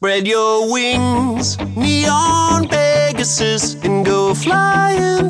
Spread your wings, neon Pegasus, and go flying